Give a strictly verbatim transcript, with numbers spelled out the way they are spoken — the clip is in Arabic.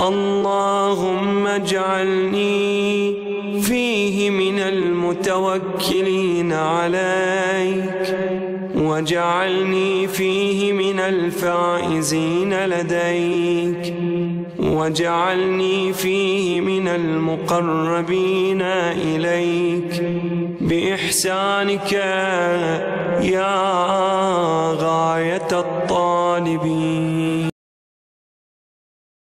اللهم اجعلني فيه من المتوكلين عليك، واجعلني فيه من الفائزين لديك، واجعلني فيه من المقربين إليك بإحسانك يا غاية الطالبين.